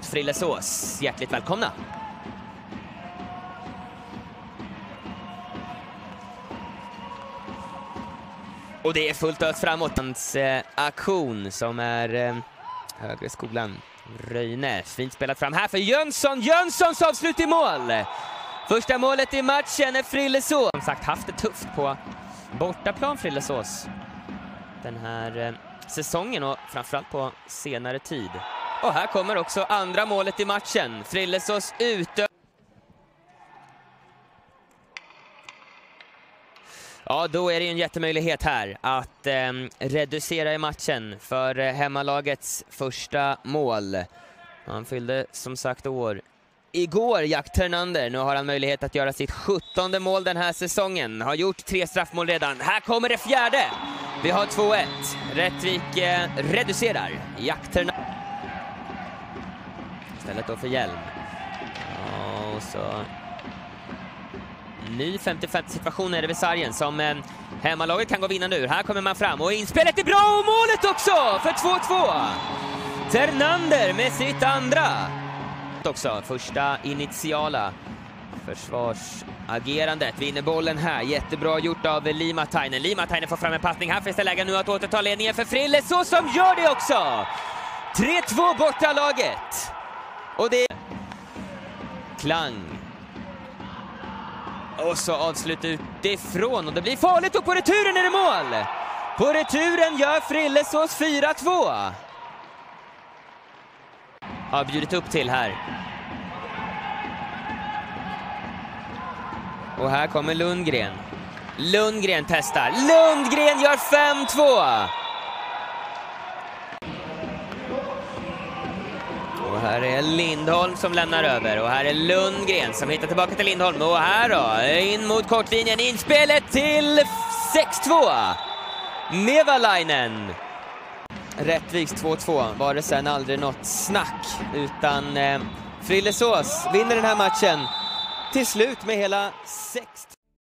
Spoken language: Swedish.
mot Frillesås. Hjärtligt välkomna! Och det är fullt ös framåt. Hans aktion som är Högre skolan Röjne. Fint spelat fram här för Jönsson. Jönssons avslut i mål! Första målet i matchen är Frillesås. Som sagt haft det tufft på bortaplan Frillesås den här säsongen och framförallt på senare tid. Och här kommer också andra målet i matchen. Frillesås ute. Ja, då är det ju en jättemöjlighet här att reducera i matchen för hemmalagets första mål. Han fyllde som sagt år igår, Jack Ternander. Nu har han möjlighet att göra sitt 17:e mål den här säsongen. Har gjort 3 straffmål redan. Här kommer det 4:e. Vi har 2-1. Rättvik reducerar. Jack Ternander. Istället då för Hjelm. Och så ny 50-50 situation är det vid sargen som hemmalaget kan gå vinnande ur. Här kommer man fram och inspelet är bra och målet också för 2-2. Ternander med sitt andra. Också första initiala försvarsagerandet. Vinner bollen här. Jättebra gjort av Limatainen. Limatainen får fram en passning. Här finns det läge nu att återta ledningen för Frillesås som gör det också. 3-2 borta laget. Och det är Klang. Och så avslut utifrån och det blir farligt och på returen är det mål. På returen gör Frillesås 4-2. Har bjudit upp till här. Och här kommer Lundgren. Lundgren testar. Lundgren gör 5-2. Och här är Lindholm som lämnar över. Och här är Lundgren som hittar tillbaka till Lindholm. Och här då, in mot kortlinjen. Inspelet till 6-2. Nevalainen. Rättviks 2-2 var det sen aldrig något snack. Utan Frillesås vinner den här matchen till slut med hela 6-2.